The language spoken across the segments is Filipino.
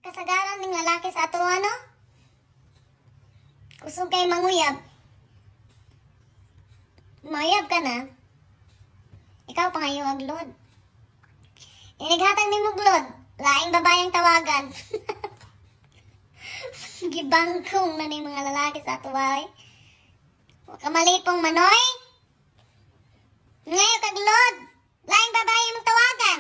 kasagaran ng lalaki sa ato ano? Kusog kay manguyab. Mayab ka na. Ikaw pangayuwag lod. Inighatag ni muglod. Laing babayang tawagan. Gibangkong na ni mga lalaki sa ato ay. Huwag ka malipong manoy. Ngayon kaglod. Laing babae mong tawagan.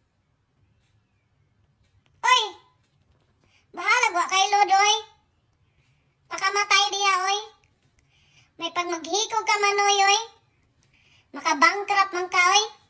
Oy. Bahalag wa kay lod oy. Pakamatay diya oy. May pag maghikog ka manoy oy. Makabankrupt man ka oy.